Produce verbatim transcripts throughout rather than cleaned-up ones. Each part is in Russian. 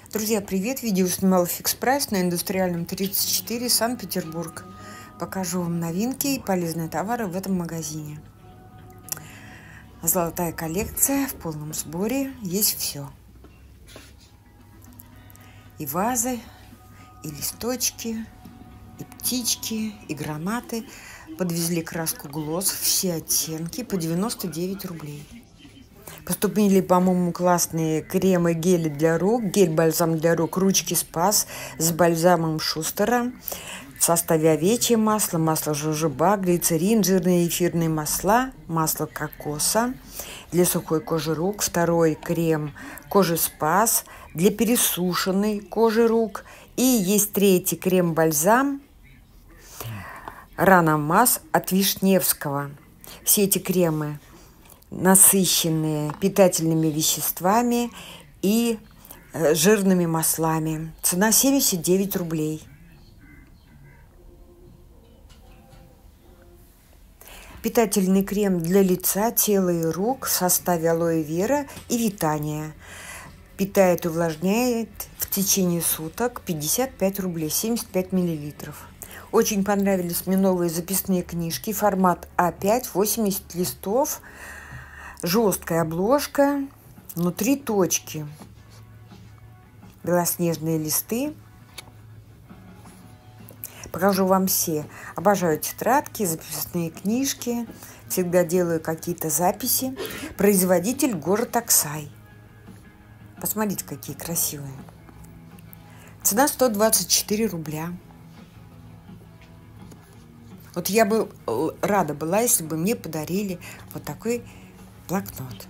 Друзья, привет! Видео снимала Фикс Прайс на Индустриальном тридцать четыре, Санкт-Петербург. Покажу вам новинки и полезные товары в этом магазине. Золотая коллекция в полном сборе, есть все. И вазы, и листочки, и птички, и гранаты. Подвезли краску глосс, все оттенки по девяносто девять рублей. Поступили, по-моему, классные кремы, гели для рук, гель-бальзам для рук, ручки Спас с бальзамом Шустера. В составе овечье масло, масло жожоба, глицерин, жирные эфирные масла, масло кокоса. Для сухой кожи рук второй крем кожи Спас для пересушенной кожи рук. И есть третий крем-бальзам Рана Масс от Вишневского. Все эти кремы насыщенные питательными веществами и жирными маслами. Цена семьдесят девять рублей. Питательный крем для лица, тела и рук в составе алоэ вера и витания. Питает и увлажняет в течение суток. Пятьдесят пять рублей, семьдесят пять миллилитров. Очень понравились мне новые записные книжки. Формат а пять, восемьдесят листов. Жесткая обложка, внутри точки, белоснежные листы. Покажу вам все. Обожаю тетрадки, записные книжки. Всегда делаю какие-то записи. Производитель город Аксай. Посмотрите, какие красивые. Цена сто двадцать четыре рубля. Вот я бы рада была, если бы мне подарили вот такой блокнот.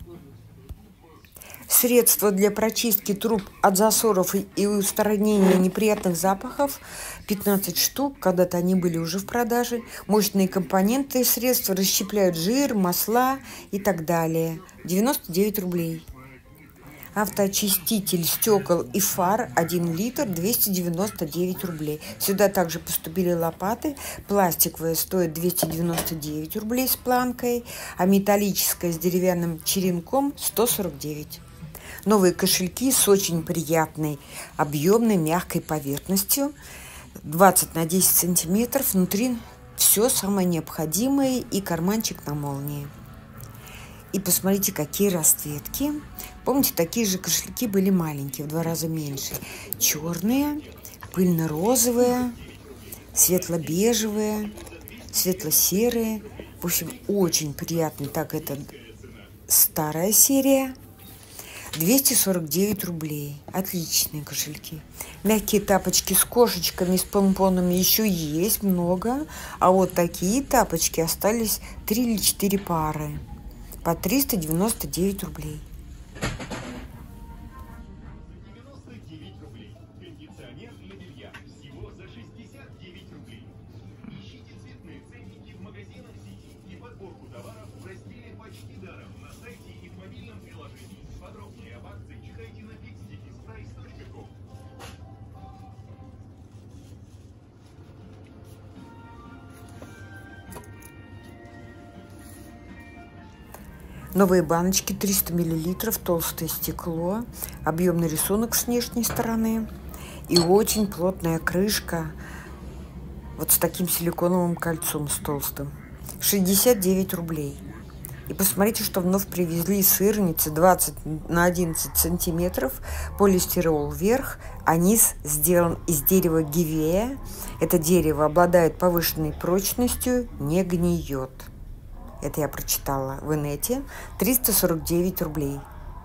Средства для прочистки труб от засоров и устранения неприятных запахов. пятнадцать штук. Когда-то они были уже в продаже. Мощные компоненты и средства расщепляют жир, масла и так далее. девяносто девять рублей. Автоочиститель стекол и фар один литр, двести девяносто девять рублей. Сюда также поступили лопаты. Пластиковая стоит двести девяносто девять рублей с планкой, а металлическая с деревянным черенком сто сорок девять. Новые кошельки с очень приятной, объемной, мягкой поверхностью. двадцать на десять сантиметров. Внутри все самое необходимое и карманчик на молнии. И посмотрите, какие расцветки. Помните, такие же кошельки были маленькие, в два раза меньше. Черные, пыльно-розовые, светло-бежевые, светло-серые. В общем, очень приятный. Так, это старая серия. двести сорок девять рублей. Отличные кошельки. Мягкие тапочки с кошечками, с помпонами еще есть много. А вот такие тапочки остались три или четыре пары. По триста девяносто девять рублей. Новые баночки триста миллилитров, толстое стекло, объемный рисунок с внешней стороны и очень плотная крышка вот с таким силиконовым кольцом с толстым. шестьдесят девять рублей. И посмотрите, что вновь привезли сырницы двадцать на одиннадцать сантиметров, полистирол вверх, а низ сделан из дерева гивея. Это дерево обладает повышенной прочностью, не гниет. Это я прочитала в инете. триста сорок девять рублей.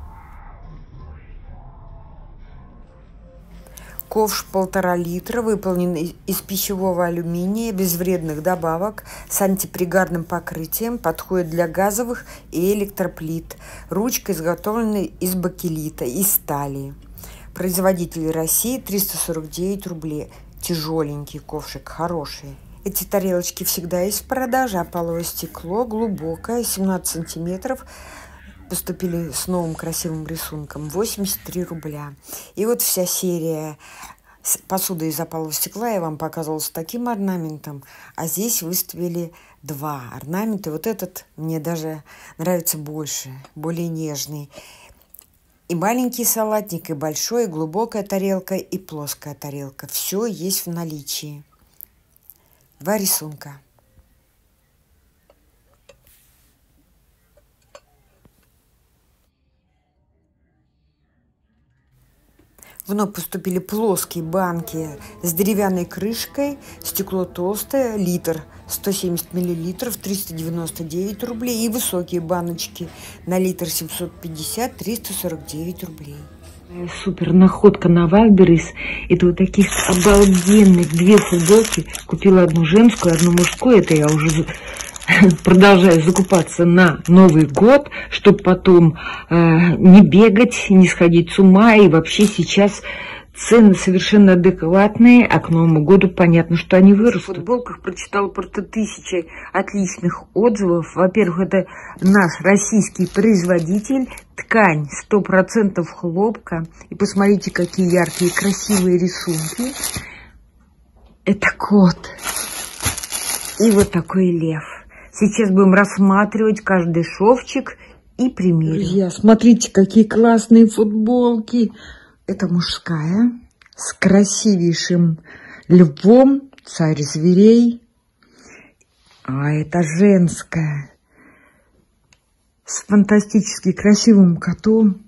Ковш полтора литра, выполнен из пищевого алюминия, без вредных добавок, с антипригарным покрытием, подходит для газовых и электроплит. Ручка изготовлена из бакелита и стали. Производитель России, триста сорок девять рублей. Тяжеленький ковшик, хороший. Эти тарелочки всегда есть в продаже. Опаловое стекло, глубокое, семнадцать сантиметров. Поступили с новым красивым рисунком. восемьдесят три рубля. И вот вся серия посуды из опалового стекла я вам показывала с таким орнаментом. А здесь выставили два орнамента. Вот этот мне даже нравится больше, более нежный. И маленький салатник, и большой, и глубокая тарелка, и плоская тарелка. Все есть в наличии. Два рисунка. Вновь поступили плоские банки с деревянной крышкой, стекло толстое, литр, сто семьдесят миллилитров, триста девяносто девять рублей. И высокие баночки на литр семьсот пятьдесят, триста сорок девять рублей. Супер находка на Вайлдберрис. Это вот таких обалденных две футболки. Купила одну женскую, одну мужскую. Это я уже продолжаю закупаться на Новый год, чтобы потом э, не бегать, не сходить с ума. И вообще сейчас цены совершенно адекватные, а к Новому году понятно, что они вырастут. В футболках прочитала просто тысячи отличных отзывов. Во-первых, это наш российский производитель, ткань сто процентов хлопка. И посмотрите, какие яркие, красивые рисунки. Это кот. И вот такой лев. Сейчас будем рассматривать каждый шовчик и примерим. Друзья, смотрите, какие классные футболки. Это мужская, с красивейшим львом, царь зверей. А это женская, с фантастически красивым котом.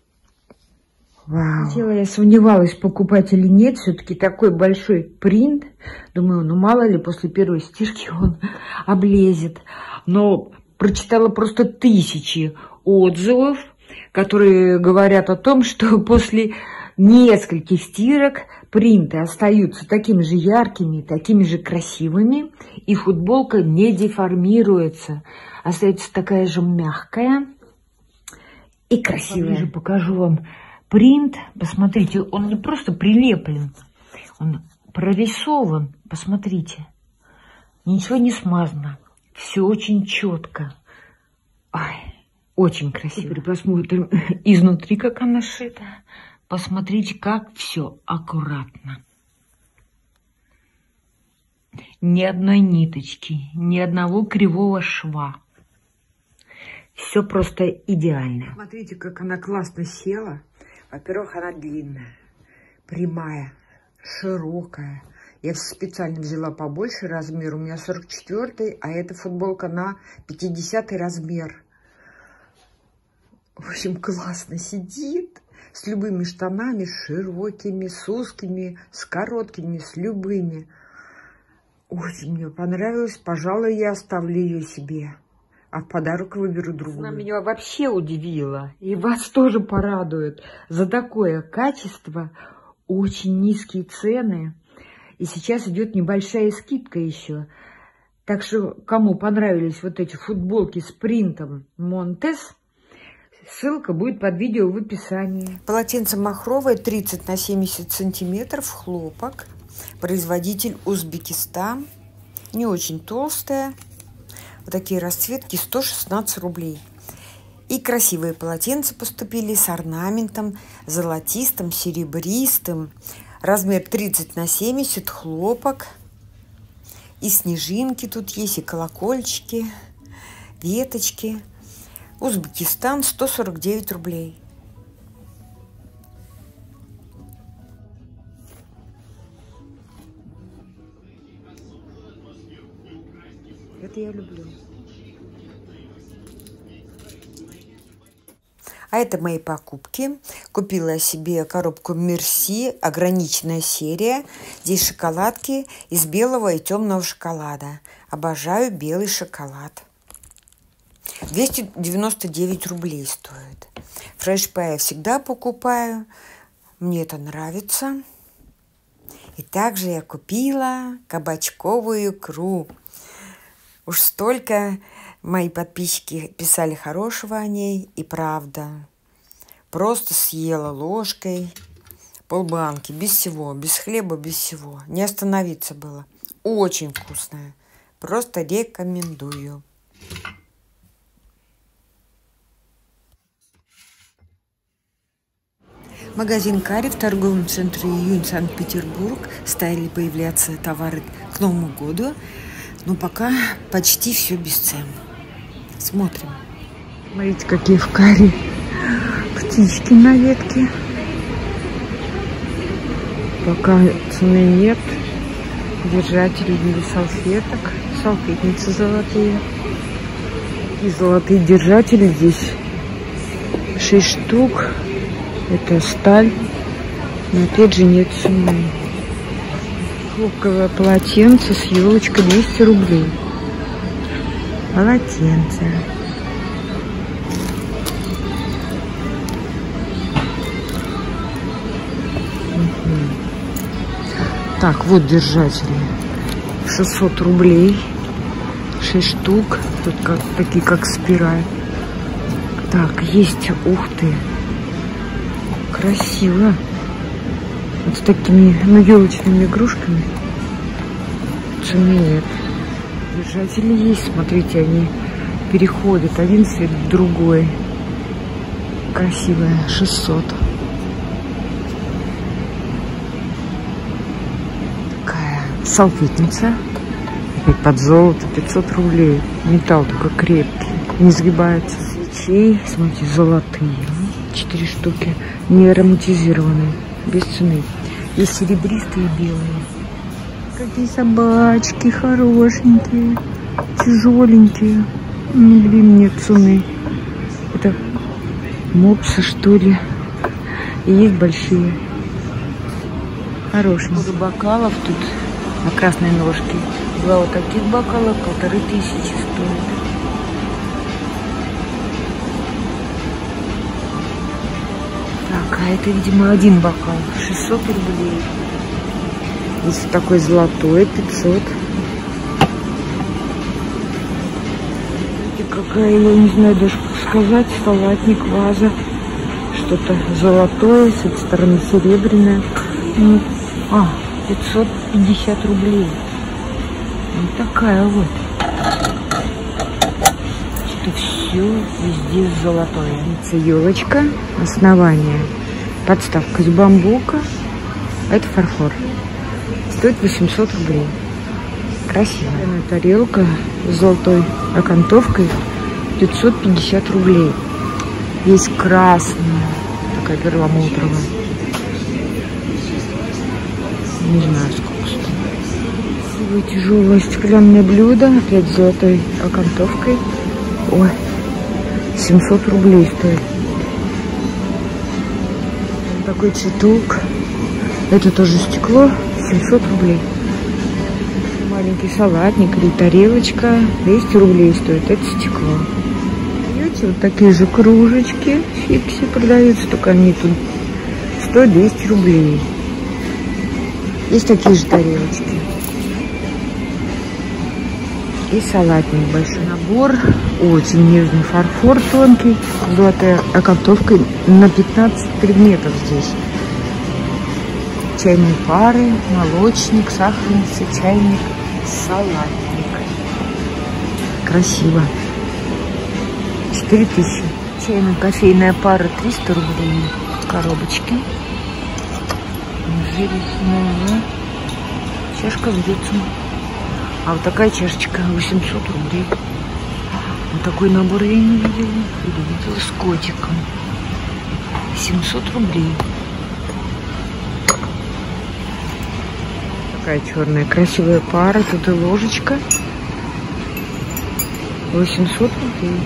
Вау. Сначала я сомневалась, покупать или нет. Все-таки такой большой принт. Думаю, ну мало ли, после первой стирки он облезет. Но прочитала просто тысячи отзывов, которые говорят о том, что после нескольких стирок принты остаются такими же яркими, такими же красивыми, и футболка не деформируется, остается такая же мягкая и красивая. Я покажу вам принт. Посмотрите, он не просто прилеплен, он прорисован. Посмотрите, ничего не смазано, все очень четко. Ай. Очень красиво. Теперь посмотрим изнутри, как она шита. Посмотрите, как все аккуратно. Ни одной ниточки, ни одного кривого шва. Все просто идеально. Смотрите, как она классно села. Во-первых, она длинная, прямая, широкая. Я специально взяла побольше размер. У меня сорок четвёртый, а эта футболка на пятидесятый размер. В общем, классно сидит, с любыми штанами, с широкими, с узкими, с короткими, с любыми. Очень мне понравилось. Пожалуй, я оставлю ее себе, а в подарок выберу другую. Она меня вообще удивила, и вас тоже порадует. За такое качество очень низкие цены, и сейчас идет небольшая скидка еще. Так что, кому понравились вот эти футболки с принтом Монтес, ссылка будет под видео в описании. Полотенце махровое, тридцать на семьдесят сантиметров, хлопок. Производитель Узбекистан. Не очень толстое. Вот такие расцветки, сто шестнадцать рублей. И красивые полотенца поступили с орнаментом золотистым, серебристым. Размер тридцать на семьдесят, хлопок. И снежинки тут есть, и колокольчики, веточки. Узбекистан, сто сорок девять рублей. Это я люблю. А это мои покупки. Купила я себе коробку Мерси, ограниченная серия. Здесь шоколадки из белого и темного шоколада. Обожаю белый шоколад. двести девяносто девять рублей стоит. Фреш-пэй я всегда покупаю. Мне это нравится. И также я купила кабачковую икру. Уж столько мои подписчики писали хорошего о ней. И правда. Просто съела ложкой полбанки. Без всего. Без хлеба, без всего. Не остановиться было. Очень вкусная. Просто рекомендую. Магазин Кари в торговом центре Июнь, Санкт-Петербург. Стали появляться товары к Новому году. Но пока почти все без цен. Смотрим. Смотрите, какие в Кари птички на ветке. Пока цены нет. Держатели для салфеток. Салфетницы золотые. И золотые держатели здесь шесть штук. Это сталь. Но опять же нет цены. Хлопковое полотенце с елочкой двести рублей. Полотенце. Угу. Так, вот держатели. шестьсот рублей. шесть штук. Тут как, такие как спираль. Так, есть. Ух ты. Красиво. Вот с такими, ну, елочными игрушками. Цены нет. Держатели есть. Смотрите, они переходят. Один цвет в другой. Красивая. шестьсот. Такая салфетница. Опять под золото. пятьсот рублей. Металл такой крепкий. Не сгибается. Свечей. Смотрите, золотые. четыре штуки. Не ароматизированные. Без цены. Есть серебристые и белые. Какие собачки хорошенькие. Тяжеленькие. Ну, блин, нет цены. Это мопсы, что ли. И есть большие. Хорошенькие. Бокалов тут на красной ножке. Два вот таких бокала, полторы тысячи стоит. Так, а это, видимо, один бокал. шестьсот рублей. Здесь вот такой золотой, пятьсот. Смотрите, какая, я не знаю даже как сказать, салатник, ваза. Что-то золотое, с этой стороны серебряное. Ну, а, пятьсот пятьдесят рублей. Вот такая вот. Что все везде золотое. Елочка, основание. Подставка из бамбука. Это фарфор. Стоит восемьсот рублей. Красивая тарелка с золотой окантовкой. пятьсот пятьдесят рублей. Есть красная. Такая перламутровая. Не знаю, сколько стоит. Красивое тяжелое стеклянное блюдо. Опять с золотой окантовкой. Ой, семьсот рублей стоит. Такой цветок. Это тоже стекло. семьсот рублей. Маленький салатник или тарелочка. двести рублей стоит. Это стекло. Видите, вот такие же кружечки. Фикси продаются. Только они тут стоят двести рублей. Есть такие же тарелочки. И салатник большой. Набор. Очень нежный фарфор тонкий. С золотой окантовкой на пятнадцать предметов здесь. Чайные пары, молочник, сахарница, чайник, салатник. Красиво. четыре тысячи. Чайно-кофейная пара триста рублей. Коробочки. Железная. Чашка с блюдцем. А вот такая чашечка восемьсот рублей. Вот такой набор я не видела. Или видела с котиком. семьсот рублей. Такая черная красивая пара. Тут и ложечка. восемьсот рублей.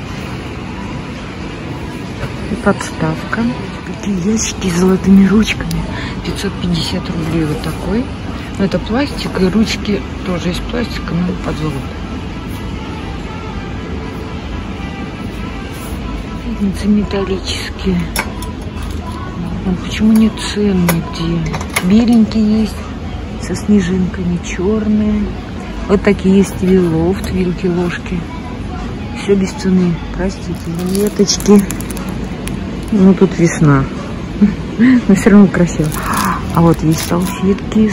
И подставка. Такие ящики с золотыми ручками. пятьсот пятьдесят рублей вот такой. Но это пластик, и ручки тоже из пластика, но под золото. Пятницы металлические. А почему нет цен нигде? Беленькие есть, со снежинками, черные. Вот такие есть вилофт, вилки, ложки. Все без цены, простите. Веточки. Ну, тут весна. Но все равно красиво. А вот есть салфетки.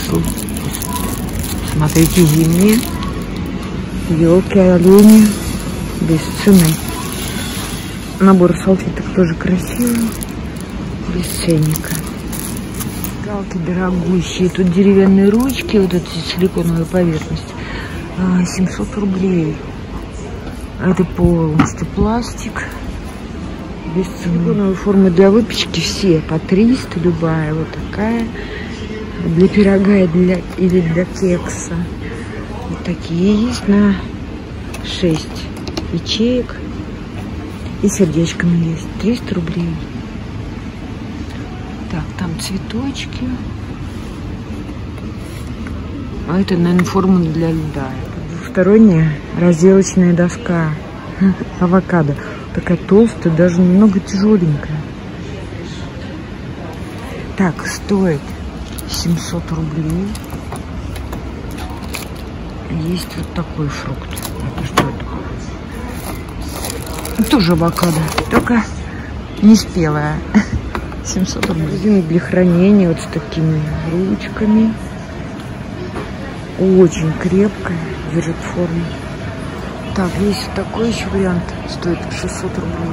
Смотрите, зимние. Елки, олени. Без цены. Набор салфеток тоже красивый. Без ценника. Галки дорогущие. Тут деревянные ручки. Вот эта силиконовая поверхность. семьсот рублей. Это полностью пластик. без цены. Формы для выпечки все по триста, любая вот такая. Для пирога и для, или для кекса. Вот такие есть на шесть ячеек. И сердечками есть. триста рублей. Так, там цветочки. А это, наверное, форма для льда. Двухсторонняя разделочная доска. Авокадо. Такая толстая, даже немного тяжеленькая. Так, стоит семьсот рублей. Есть вот такой фрукт. Это что это? Тоже авокадо, только не спелая. семьсот рублей. Резина для хранения вот с такими ручками. Очень крепкая, держит форму. Так, есть вот такой еще вариант, стоит шестьсот рублей.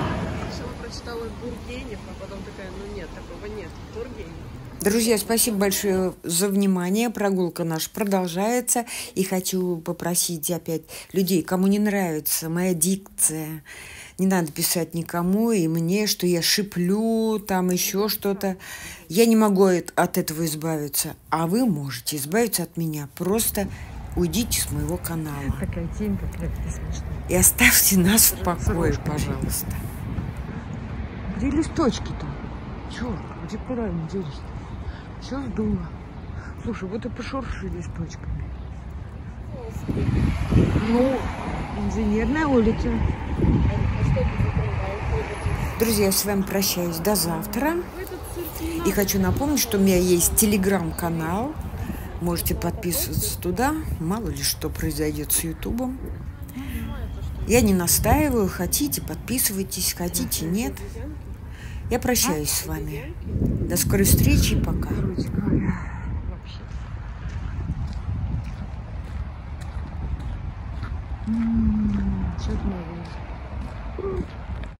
Друзья, спасибо большое за внимание. Прогулка наша продолжается. И хочу попросить опять людей, кому не нравится моя дикция, не надо писать никому и мне, что я шиплю, там еще что-то. Я не могу от этого избавиться. А вы можете избавиться от меня. Просто уйдите с моего канала. Такая тень, такая смешная. И оставьте нас в покое, пожалуйста. Где листочки-то? Черт, где куда они делись? Все сдуло. Слушай, вот и пошурши листочками. Ну, инженерная улица. Друзья, я с вами прощаюсь до завтра. И хочу напомнить, что у меня есть телеграм-канал. Можете подписываться туда. Мало ли что произойдет с ютубом. Я не настаиваю. Хотите, подписывайтесь. Хотите, нет. Я прощаюсь с вами. До скорой встречи и пока. Что-то новое.